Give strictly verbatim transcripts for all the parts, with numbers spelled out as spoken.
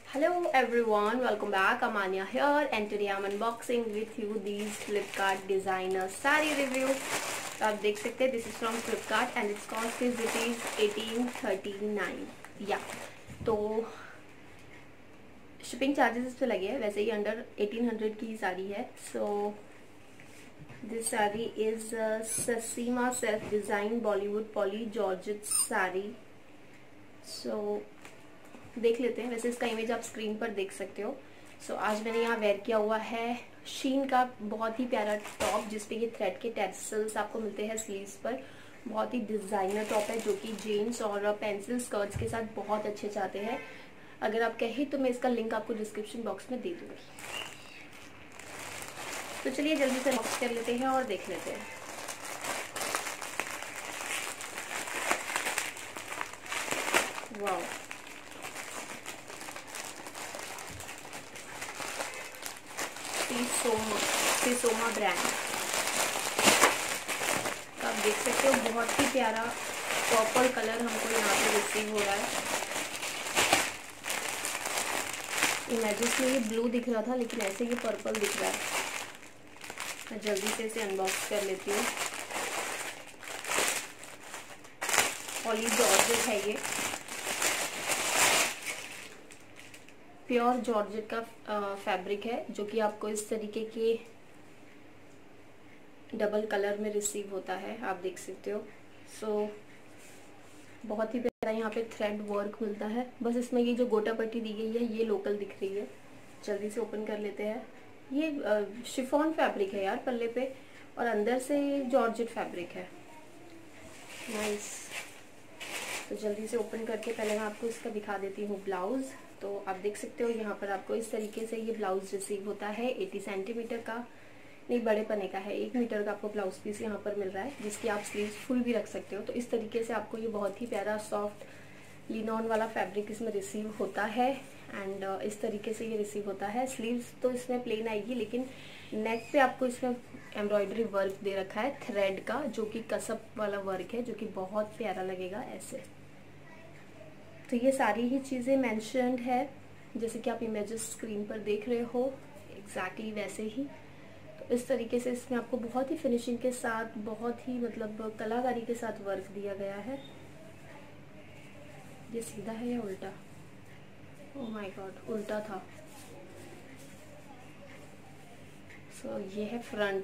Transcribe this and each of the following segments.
Hello everyone, welcome back. I'm Anya here and today I'm unboxing with you these Flipkart designer sari review. तो आप देख सकते हैं, this is from Flipkart and its cost is rupees eighteen thirty-nine. या तो shipping charges इस पे लगे हैं, वैसे ही अंडर eighteen hundred की साड़ी है. सो दिस साड़ी इज ससीमा self design Bollywood poly georgette sari. So देख लेते हैं. वैसे इसका इमेज आप स्क्रीन पर देख सकते हो. सो so, आज मैंने यहाँ वेयर किया हुआ है शीन का बहुत ही प्यारा टॉप, जिसपे ये थ्रेड के टेसल्स आपको मिलते हैं स्लीव्स पर. बहुत ही डिजाइनर टॉप है जो कि जीन्स और पेंसिल स्कर्ट्स के साथ बहुत अच्छे जाते हैं. अगर आप कहें तो मैं इसका लिंक आपको डिस्क्रिप्शन बॉक्स में दे दूंगी. तो चलिए जल्दी से बॉक्स कर लेते हैं और देख लेते हैं. वाओ, सिसोमा सिसोमा ब्रांड. तो आप देख सकते हो बहुत ही प्यारा पर्पल कलर हमको यहाँ पे रिसीव हो रहा है. इमेजेस में ये ब्लू दिख रहा था लेकिन ऐसे ये पर्पल दिख रहा है. मैं जल्दी से इसे अनबॉक्स कर लेती हूँ. पॉली जॉर्जेट है ये, प्योर जॉर्जेट का फैब्रिक है जो कि आपको इस तरीके के डबल कलर में रिसीव होता है. आप देख सकते हो. सो so, बहुत ही प्यारा यहाँ पे थ्रेड वर्क मिलता है. बस इसमें ये जो गोटा पट्टी दी गई है ये लोकल दिख रही है. जल्दी से ओपन कर लेते हैं. ये शिफॉन फैब्रिक है यार पल्ले पे, और अंदर से जॉर्जेट फैब्रिक है. नाइस. तो जल्दी से ओपन करके पहले मैं आपको इसका दिखा देती हूँ ब्लाउज. तो आप देख सकते हो यहाँ पर आपको इस तरीके से ये ब्लाउज रिसीव होता है. अस्सी सेंटीमीटर का नहीं, बड़े पने का है. एक मीटर का आपको ब्लाउज पीस यहाँ पर मिल रहा है जिसकी आप स्लीव्स फुल भी रख सकते हो. तो इस तरीके से आपको ये बहुत ही प्यारा सॉफ्ट लिनॉन वाला फैब्रिक इसमें रिसीव होता है. एंड uh, इस तरीके से ये रिसीव होता है. स्लीव्स तो इसमें प्लेन आएगी लेकिन नेक पे आपको इसमें एम्ब्रॉयडरी वर्क दे रखा है थ्रेड का, जो कि कसप वाला वर्क है, जो कि बहुत प्यारा लगेगा ऐसे. तो ये सारी ही चीज़ें मेंशन्ड है जैसे कि आप इमेजेस स्क्रीन पर देख रहे हो, एग्जैक्टली वैसे ही. तो इस तरीके से इसमें आपको बहुत ही फिनिशिंग के साथ, बहुत ही मतलब कलाकारी के साथ वर्क दिया गया है. ये सीधा है या उल्टा? ओह माय गॉड, उल्टा था. सो so, ये है फ्रंट.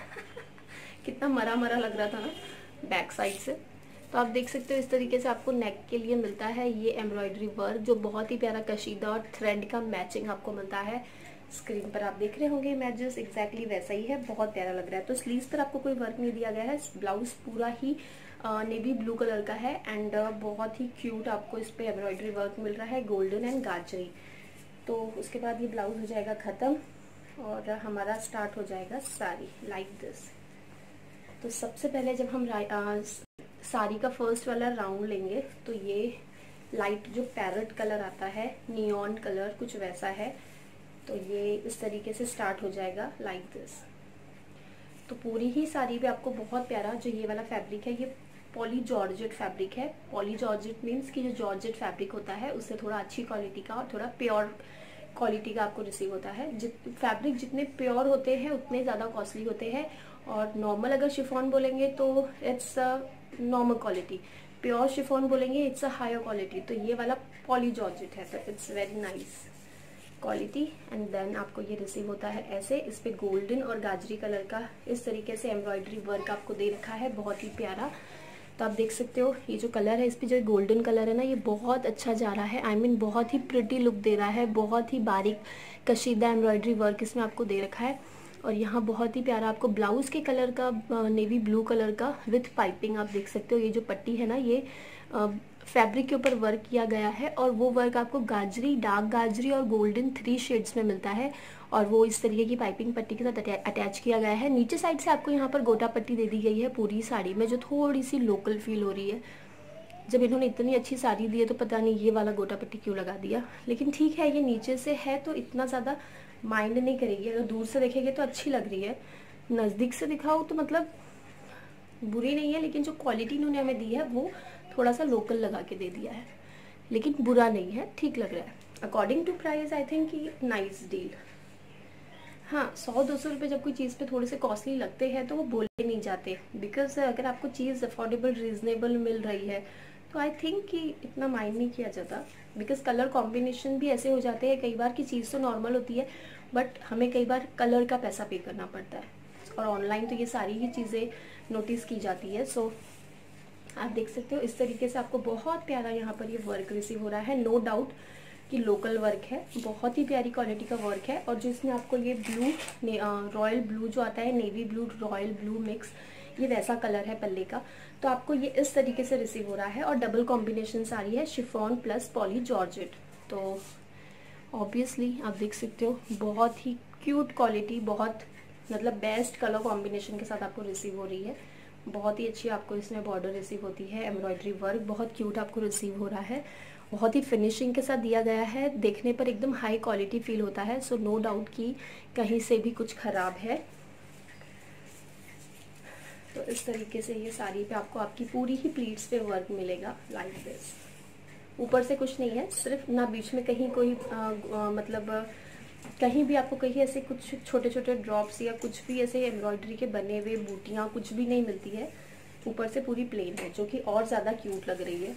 कितना मरा मरा लग रहा था ना बैक साइड से. तो आप देख सकते हो इस तरीके से आपको नेक के लिए मिलता है ये एम्ब्रॉयडरी वर्क, जो बहुत ही प्यारा कशीदा और थ्रेड का मैचिंग आपको मिलता है. स्क्रीन पर आप देख रहे होंगे इमेजेस, एग्जैक्टली वैसा ही है. बहुत प्यारा लग रहा है. तो स्लीव्स पर आपको कोई वर्क नहीं दिया गया है. ब्लाउज पूरा ही नेवी ब्लू कलर का है एंड बहुत ही क्यूट आपको इस पे एम्ब्रॉयडरी वर्क मिल रहा है, गोल्डन एंड गाजरी. तो उसके बाद ये ब्लाउज हो जाएगा खत्म और हमारा स्टार्ट हो जाएगा साड़ी लाइक दिस. तो सबसे पहले जब हम आ, साड़ी का फर्स्ट वाला राउंड लेंगे तो ये लाइट जो पैरेट कलर आता है, नियॉन कलर कुछ वैसा है. तो ये इस तरीके से स्टार्ट हो जाएगा लाइक दिस. तो पूरी ही साड़ी पे आपको बहुत प्यारा जो ये वाला फैब्रिक है, ये पॉली जॉर्जेट फैब्रिक है. पॉली जॉर्जेट मीन्स कि जो जॉर्जेट फैब्रिक होता है उससे थोड़ा अच्छी क्वालिटी का और थोड़ा प्योर क्वालिटी का आपको रिसीव होता है. जित फैब्रिक जितने प्योर होते हैं उतने ज़्यादा कॉस्टली होते हैं. और नॉर्मल अगर शिफॉन बोलेंगे तो it's a normal quality, pure chiffon बोलेंगे इट्स अ हायर क्वालिटी. तो ये वाला पॉली जॉर्जेट है तो it's very nice quality. And then आपको ये रिसीव होता है ऐसे. इस पे गोल्डन और गाजरी कलर का इस तरीके से एम्ब्रॉयडरी वर्क आपको दे रखा है, बहुत ही प्यारा. तो आप देख सकते हो ये जो कलर है, इस पे जो गोल्डन कलर है ना, ये बहुत अच्छा जा रहा है. आई I मीन mean, बहुत ही प्रिटी लुक दे रहा है. बहुत ही बारीक कशीदा एम्ब्रॉयडरी वर्क इसमें आपको दे रखा है. और यहाँ बहुत ही प्यारा आपको ब्लाउज के कलर का नेवी ब्लू कलर का विथ पाइपिंग आप देख सकते हो. ये जो पट्टी है ना, ये फैब्रिक के ऊपर वर्क किया गया है और वो वर्क आपको गाजरी, डार्क गाजरी और गोल्डन थ्री शेड्स में मिलता है. और वो इस तरीके की पाइपिंग पट्टी के साथ अटैच किया गया है. नीचे साइड से आपको यहाँ पर गोटा पट्टी दे दी गई है पूरी साड़ी में, जो थोड़ी सी लोकल फील हो रही है. जब इन्होंने इतनी अच्छी साड़ी दी है तो पता नहीं ये वाला गोटा पट्टी क्यों लगा दिया. लेकिन ठीक है, ये नीचे से है तो इतना ज़्यादा माइंड नहीं करेगी. अगर दूर से देखेंगे तो अच्छी लग रही है, नज़दीक से दिखाओ तो मतलब बुरी नहीं है. लेकिन जो क्वालिटी इन्होंने हमें दी है वो थोड़ा सा लोकल लगा के दे दिया है, लेकिन बुरा नहीं है, ठीक लग रहा है. According to price I think कि नाइस डील। हाँ, सौ दो सौ रुपये जब कोई चीज़ पे थोड़े से कॉस्टली लगते हैं तो वो बोले नहीं जाते, बिकॉज अगर आपको चीज़ अफोर्डेबल रीजनेबल मिल रही है तो आई थिंक कि इतना माइंड नहीं किया जाता। बिकॉज कलर कॉम्बिनेशन भी ऐसे हो जाते हैं कई बार की चीज़ तो नॉर्मल होती है बट हमें कई बार कलर का पैसा पे करना पड़ता है, और ऑनलाइन तो ये सारी ही चीज़ें नोटिस की जाती है। सो आप देख सकते हो इस तरीके से आपको बहुत प्यारा यहाँ पर ये वर्क रिसीव हो रहा है। नो डाउट कि लोकल वर्क है, बहुत ही प्यारी क्वालिटी का वर्क है। और जो इसमें आपको ये ब्लू रॉयल ब्लू जो आता है, navy blue royal blue mix, ये वैसा कलर है पल्ले का, तो आपको ये इस तरीके से रिसीव हो रहा है। और डबल कॉम्बिनेशन साड़ी है, शिफॉन प्लस पॉली जॉर्जेट। तो ऑब्वियसली आप देख सकते हो बहुत ही क्यूट क्वालिटी, बहुत मतलब बेस्ट कलर कॉम्बिनेशन के साथ आपको रिसीव हो रही है। बहुत ही अच्छी आपको इसमें बॉर्डर रिसीव होती है, एम्ब्रॉयडरी वर्क बहुत क्यूट आपको रिसीव हो रहा है, बहुत ही फिनिशिंग के साथ दिया गया है, देखने पर एकदम हाई क्वालिटी फील होता है। सो नो डाउट कि कहीं से भी कुछ खराब है। तो इस तरीके से ये साड़ी पे आपको आपकी पूरी ही प्लीट्स पे वर्क मिलेगा लाइक दिस। ऊपर से कुछ नहीं है, सिर्फ ना बीच में कहीं कोई आ, आ, मतलब आ, कहीं भी आपको कहीं ऐसे कुछ छोटे छोटे ड्रॉप्स या कुछ भी ऐसे एम्ब्रॉयडरी के बने हुए बूटियाँ कुछ भी नहीं मिलती है। ऊपर से पूरी प्लेन है जो कि और ज़्यादा क्यूट लग रही है।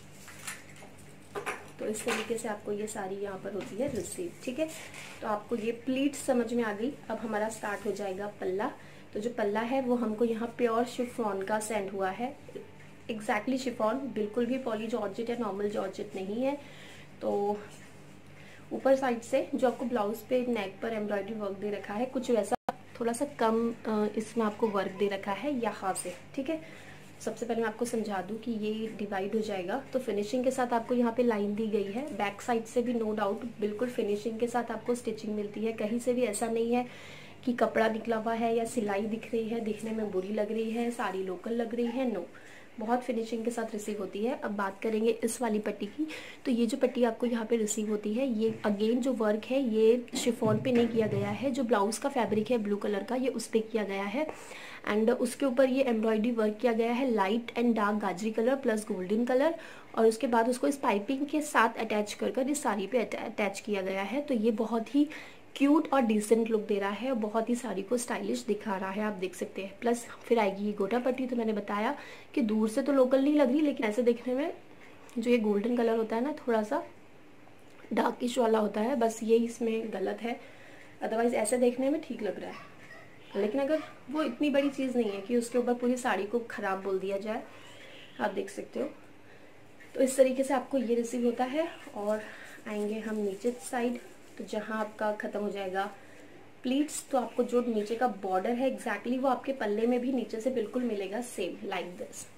तो इस तरीके से आपको ये साड़ी यहाँ पर होती है रिसीव, ठीक है। तो आपको ये प्लीट्स समझ में आ गई। अब हमारा स्टार्ट हो जाएगा पल्ला। तो जो पल्ला है वो हमको यहाँ प्योर शिफॉन का सेंड हुआ है, एग्जैक्टली शिफॉन, बिल्कुल भी पॉली जॉर्जेट या नॉर्मल जॉर्जेट नहीं है। तो ऊपर साइड से जो आपको ब्लाउज पे नेक पर एम्ब्रॉयडरी वर्क दे रखा है, कुछ वैसा थोड़ा सा कम इसमें आपको वर्क दे रखा है यहाँ से, ठीक है। सबसे पहले मैं आपको समझा दूं कि ये डिवाइड हो जाएगा। तो फिनिशिंग के साथ आपको यहाँ पे लाइन दी गई है, बैक साइड से भी नो डाउट बिल्कुल फिनिशिंग के साथ आपको स्टिचिंग मिलती है। कहीं से भी ऐसा नहीं है कि कपड़ा निकला हुआ है या सिलाई दिख रही है, दिखने में बुरी लग रही है, साड़ी लोकल लग रही है, नो, बहुत फिनिशिंग के साथ रिसीव होती है। अब बात करेंगे इस वाली पट्टी की। तो ये जो पट्टी आपको यहाँ पे रिसीव होती है, ये अगेन जो वर्क है ये शिफॉन पे नहीं किया गया है, जो ब्लाउज का फैब्रिक है ब्लू कलर का ये उस पर किया गया है। एंड उसके ऊपर ये एम्ब्रॉयडरी वर्क किया गया है, लाइट एंड डार्क गाजरी कलर प्लस गोल्डन कलर, और उसके बाद उसको इस पाइपिंग के साथ अटैच कर कर इस साड़ी पे अटैच किया गया है। तो ये बहुत ही क्यूट और डिसेंट लुक दे रहा है और बहुत ही साड़ी को स्टाइलिश दिखा रहा है, आप देख सकते हैं। प्लस फिर आएगी ये गोटा पट्टी। तो मैंने बताया कि दूर से तो लोकल नहीं लग रही, लेकिन ऐसे देखने में जो ये गोल्डन कलर होता है ना, थोड़ा सा डार्किश वाला होता है, बस ये इसमें गलत है, अदरवाइज ऐसे देखने में ठीक लग रहा है। लेकिन अगर वो इतनी बड़ी चीज़ नहीं है कि उसके ऊपर पूरी साड़ी को ख़राब बोल दिया जाए, आप देख सकते हो। तो इस तरीके से आपको ये रिसीव होता है। और आएंगे हम नीचे साइड, तो जहाँ आपका ख़त्म हो जाएगा प्लीट्स, तो आपको जो नीचे का बॉर्डर है एग्जैक्टली वो आपके पल्ले में भी नीचे से बिल्कुल मिलेगा, same like this.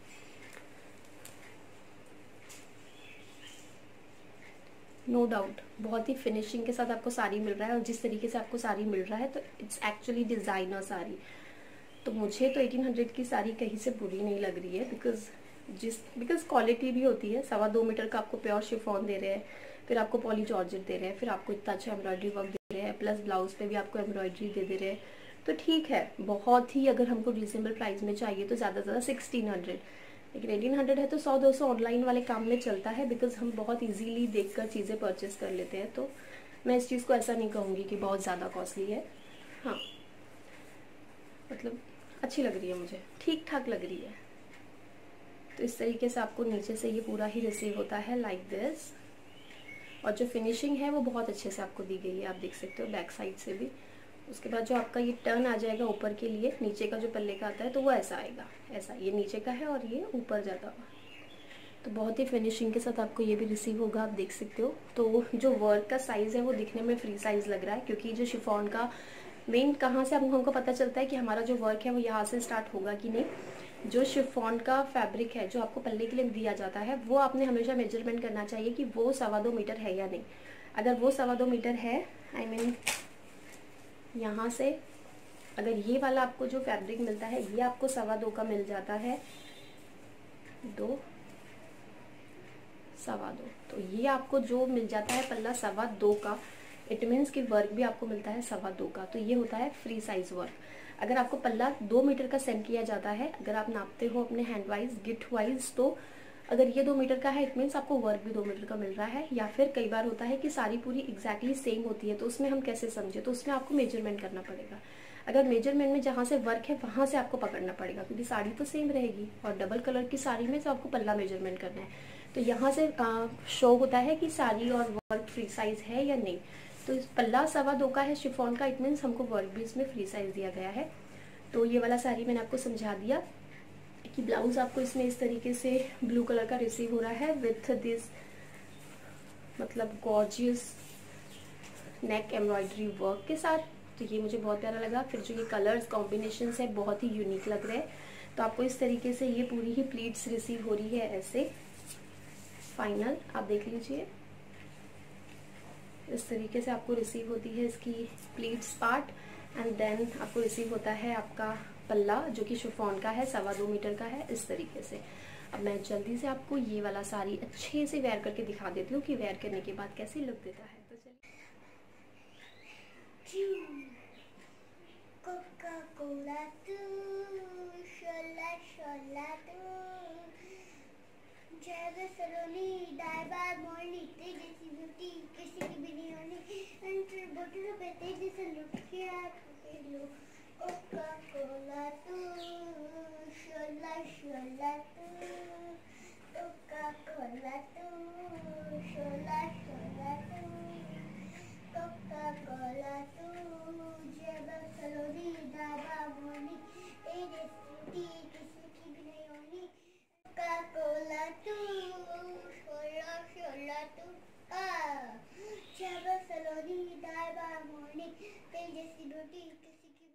No doubt बहुत ही फिनिशिंग के साथ आपको साड़ी मिल रहा है, और जिस तरीके से आपको साड़ी मिल रहा है तो इट्स एक्चुअली डिज़ाइनर साड़ी। तो मुझे तो अठारह सौ की साड़ी कहीं से बुरी नहीं लग रही है, बिकॉज जिस बिकॉज क्वालिटी भी होती है। सवा दो मीटर का आपको प्योर शिफॉन दे रहे हैं, फिर आपको पॉली जॉर्जेट दे रहे हैं, फिर आपको इतना अच्छा एम्ब्रॉयडरी वर्क दे रहे हैं, प्लस ब्लाउज पे भी आपको एम्ब्रॉयडरी दे दे रहे हैं। तो ठीक है, बहुत ही अगर हमको रीजनेबल प्राइस में चाहिए तो ज़्यादा से ज़्यादा सिक्सटीन हंड्रेड, लेकिन एटीन हंड्रेड है तो सौ दो सौ ऑनलाइन वाले काम में चलता है, बिकॉज हम बहुत इजीली देखकर चीज़ें परचेस कर लेते हैं। तो मैं इस चीज़ को ऐसा नहीं कहूँगी कि बहुत ज़्यादा कॉस्टली है। हाँ, मतलब अच्छी लग रही है, मुझे ठीक ठाक लग रही है। तो इस तरीके से आपको नीचे से ये पूरा ही रिसीव होता है लाइक दिस, और जो फिनिशिंग है वो बहुत अच्छे से आपको दी गई है, आप देख सकते हो बैक साइड से भी। उसके बाद जो आपका ये टर्न आ जाएगा ऊपर के लिए, नीचे का जो पल्ले का आता है तो वो ऐसा आएगा, ऐसा ये नीचे का है और ये ऊपर जाता हुआ। तो बहुत ही फिनिशिंग के साथ आपको ये भी रिसीव होगा, आप देख सकते हो। तो जो वर्क का साइज़ है वो दिखने में फ्री साइज़ लग रहा है, क्योंकि जो शिफॉन का मेन कहाँ से हमको हमको पता चलता है कि हमारा जो वर्क है वो यहाँ से स्टार्ट होगा कि नहीं। जो शिफॉन का फैब्रिक है जो आपको पल्ले के लिए दिया जाता है, वो आपने हमेशा मेजरमेंट करना चाहिए कि वो सवा दो मीटर है या नहीं। अगर वो सवा दो मीटर है, आई मीन यहाँ से अगर ये वाला आपको जो फैब्रिक मिलता है ये आपको सवा दो का मिल जाता है, दो सवा दो, तो ये आपको जो मिल जाता है पल्ला सवा दो का, इट मीन्स कि वर्क भी आपको मिलता है सवा दो का। तो ये होता है फ्री साइज वर्क। अगर आपको पल्ला दो मीटर का सेंड किया जाता है, अगर आप नापते हो अपने हैंड वाइज गिट वाइज, तो अगर ये दो मीटर का है इट मीन्स आपको वर्क भी दो मीटर का मिल रहा है। या फिर कई बार होता है कि साड़ी पूरी एग्जैक्टली सेम होती है, तो उसमें हम कैसे समझे, तो उसमें आपको मेजरमेंट करना पड़ेगा। अगर मेजरमेंट में जहाँ से वर्क है वहाँ से आपको पकड़ना पड़ेगा, क्योंकि साड़ी तो सेम रहेगी और डबल कलर की साड़ी में तो आपको पल्ला मेजरमेंट करना है। तो यहाँ से शो होता है कि साड़ी और वर्क फ्री साइज है या नहीं। तो इस पल्ला सवा दो का है शिफॉन का, इट मीन्स हमको वर्क भी इसमें फ्री साइज दिया गया है। तो ये वाला साड़ी मैंने आपको समझा दिया कि ब्लाउज आपको इसमें इस तरीके से ब्लू कलर का रिसीव हो रहा है विथ दिस मतलब गॉर्जियस नेक एम्ब्रॉयडरी वर्क के साथ। तो ये मुझे बहुत प्यारा लगा। फिर जो ये कलर्स कॉम्बिनेशन है बहुत ही यूनिक लग रहे हैं। तो आपको इस तरीके से ये पूरी ही प्लीट्स रिसीव हो रही है ऐसे फाइनल, आप देख लीजिए इस तरीके से आपको रिसीव होती है इसकी प्लीट्स पार्ट। एंड देन आपको रिसीव होता है आपका पल्ला जो कि शिफॉन का है, सवा दो मीटर का है इस तरीके से। अब मैं जल्दी से आपको ये वाला साड़ी अच्छे से वेयर करके दिखा देती हूँ कि वेयर करने के बाद कैसी लुक देता है। तो चलिए कोका कोला तू शोला शोला तू जब सलोनी दाइबा मोरनी तेज सी ब्यूटी किसी की भी नहीं होनी एंटर बोतलों पे तेज से लुट के आप लो कोका कोला तू शोला शोला तू कोका कोला तू शोला शोला तू कोका कोला तू जब सलोनी दाइबा मोरनी तेज सी ब्यूटी किसी की भी नहीं होनी कोका कोला तू शोला शोला तू आ जब सलोनी दाइबा मोरनी तेज सी ब्यूटी किसी की भी।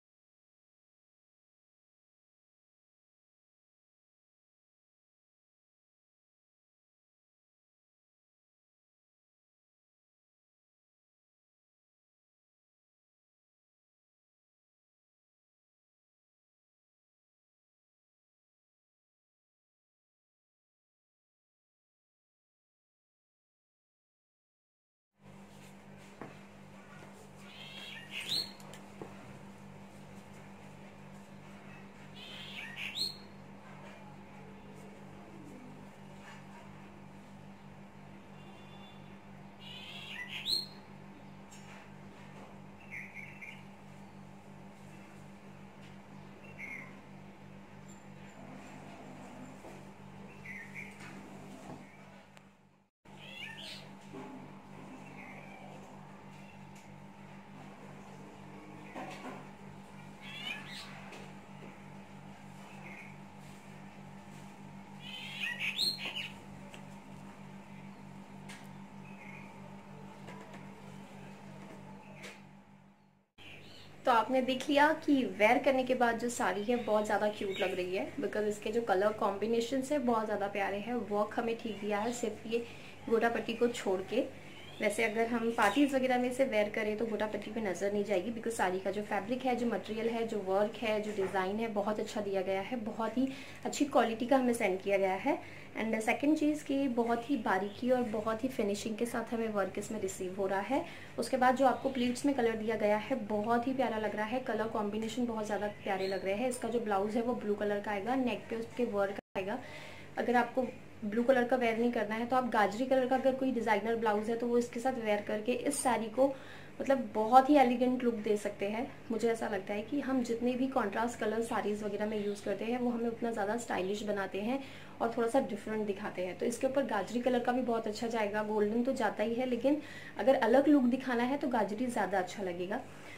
तो आपने देख लिया कि वेयर करने के बाद जो साड़ी है बहुत ज़्यादा क्यूट लग रही है, बिकॉज इसके जो कलर कॉम्बिनेशन है बहुत ज़्यादा प्यारे हैं। वर्क हमें ठीक दिया है सिर्फ ये गोटा पट्टी को छोड़ के। वैसे अगर हम पार्टीज वगैरह में से वेयर करें तो गोटा पट्टी पे नज़र नहीं जाएगी, बिकॉज साड़ी का जो फैब्रिक है, जो मटेरियल है, जो वर्क है, जो डिज़ाइन है बहुत अच्छा दिया गया है। बहुत ही अच्छी क्वालिटी का हमें सेंड किया गया है। एंड सेकंड चीज़ कि बहुत ही बारीकी और बहुत ही फिनिशिंग के साथ हमें वर्क इसमें रिसीव हो रहा है। उसके बाद जो आपको प्लीट्स में कलर दिया गया है बहुत ही प्यारा लग रहा है। कलर कॉम्बिनेशन बहुत ज़्यादा प्यारे लग रहे हैं। इसका जो ब्लाउज है वो ब्लू कलर का आएगा, नेक पे उसके वर्क आएगा। अगर आपको ब्लू कलर का वेयर नहीं करना है तो आप गाजरी कलर का अगर कोई डिज़ाइनर ब्लाउज है तो वो इसके साथ वेयर करके इस साड़ी को मतलब बहुत ही एलिगेंट लुक दे सकते हैं। मुझे ऐसा लगता है कि हम जितने भी कॉन्ट्रास्ट कलर साड़ीज़ वगैरह में यूज़ करते हैं वो हमें उतना ज़्यादा स्टाइलिश बनाते हैं और थोड़ा सा डिफरेंट दिखाते हैं। तो इसके ऊपर गाजरी कलर का भी बहुत अच्छा जाएगा। गोल्डन तो जाता ही है, लेकिन अगर अलग लुक दिखाना है तो गाजरी ज़्यादा अच्छा लगेगा।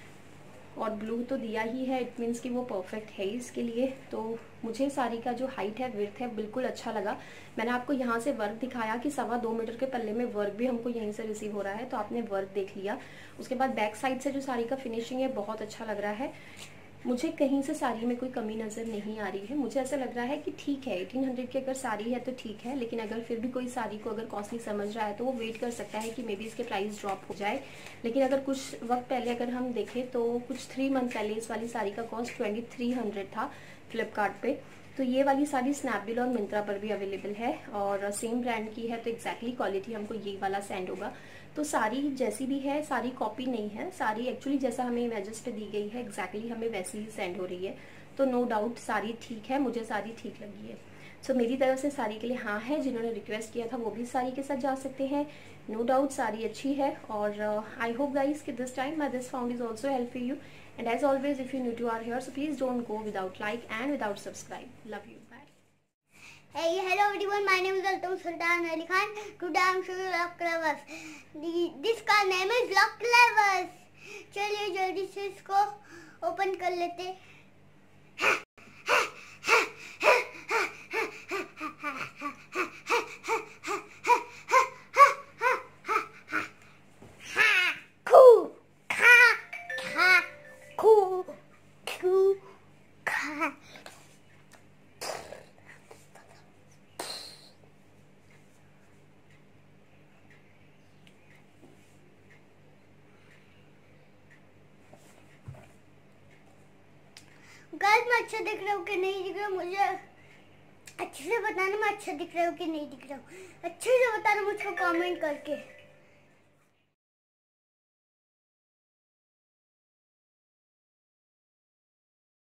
और ब्लू तो दिया ही है, इट मीन्स कि वो परफेक्ट है इसके लिए। तो मुझे साड़ी का जो हाइट है, विड्थ है, बिल्कुल अच्छा लगा। मैंने आपको यहाँ से वर्क दिखाया कि सवा दो मीटर के पल्ले में वर्क भी हमको यहीं से रिसीव हो रहा है, तो आपने वर्क देख लिया। उसके बाद बैक साइड से जो साड़ी का फिनिशिंग है बहुत अच्छा लग रहा है। मुझे कहीं से साड़ी में कोई कमी नज़र नहीं आ रही है। मुझे ऐसा लग रहा है कि ठीक है अठारह सौ की अगर साड़ी है तो ठीक है, लेकिन अगर फिर भी कोई साड़ी को अगर कॉस्टली समझ रहा है तो वो वेट कर सकता है कि मे बी इसके प्राइस ड्रॉप हो जाए। लेकिन अगर कुछ वक्त पहले अगर हम देखें तो कुछ थ्री मंथ पहले इस वाली साड़ी का कॉस्ट ट्वेंटी थ्री हंड्रेड था फ्लिपकार्ट पे। तो ये वाली साड़ी स्नैपडील और मिंत्रा पर भी अवेलेबल है और सेम ब्रांड की है, तो एक्जैक्टली क्वालिटी हमको ये वाला सेंड होगा। तो साड़ी जैसी भी है, साड़ी कॉपी नहीं है, साड़ी एक्चुअली जैसा हमें इमेजेस पे दी गई है एक्जैक्टली हमें वैसी ही सेंड हो रही है। तो नो डाउट साड़ी ठीक है, मुझे साड़ी ठीक लगी है। सो so, मेरी तरफ से साड़ी के लिए हाँ है, जिन्होंने रिक्वेस्ट किया था वो भी साड़ी के साथ जा सकते हैं। नो डाउट साड़ी अच्छी है और आई होप गाइस कि this time my this found is also help for you and as always if you new to our here so please don't go without like and without subscribe. Love you, bye. Hey, hello everyone, my name is Altum Sultan Ali Khan. Today I am showing you Lock Clavers. This car name is Lock Clavers. चलिए जल्दी से इसको open कर लेते। Guys मैं अच्छा दिख रहा हूँ कि नहीं दिख रहा हूँ, मुझे अच्छे से बताना मैं अच्छा दिख रहा हूँ कि नहीं दिख रहा हूँ। अच्छे से बताना मुझको कमेंट करके।